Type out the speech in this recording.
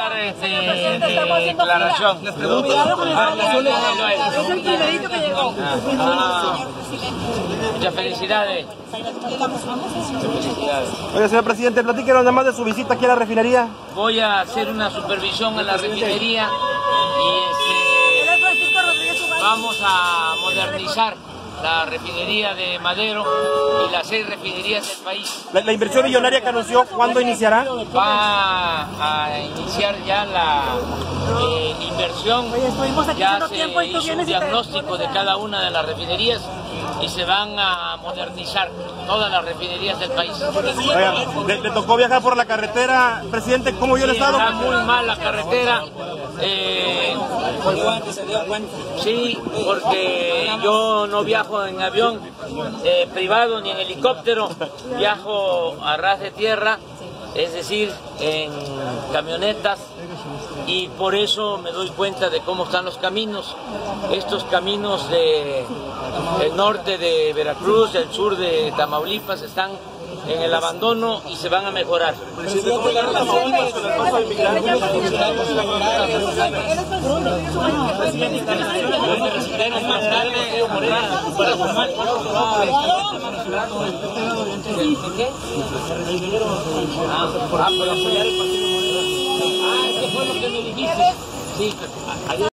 Declaración. Cuidado con el es el primerito que llegó. Muchas felicidades. Oye, señor presidente, platíquenos nada más de su visita aquí a la refinería. Voy a hacer una supervisión en la refinería y vamos a modernizar la refinería de Madero y las 6 refinerías del país. La inversión millonaria que anunció, ¿cuándo iniciará? Va a iniciar ya la inversión. Ya se hizo un diagnóstico de cada una de las refinerías y se van a modernizar todas las refinerías del país. Oiga, ¿le tocó viajar por la carretera, presidente? ¿Cómo vio el estado? Está muy mal la carretera. Sí, porque yo no viajo en avión privado ni en helicóptero, viajo a ras de tierra, es decir, en camionetas, y por eso me doy cuenta de cómo están los caminos. Estos caminos del norte de Veracruz, del sur de Tamaulipas, están en el abandono y se van a mejorar. Eso fue lo que me dijiste. Sí.